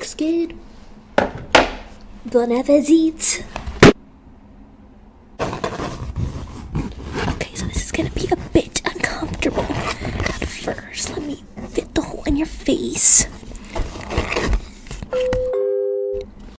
looks good. Bon appetit. Okay, so this is gonna be a bit uncomfortable. At first, let me fit the hole in your face.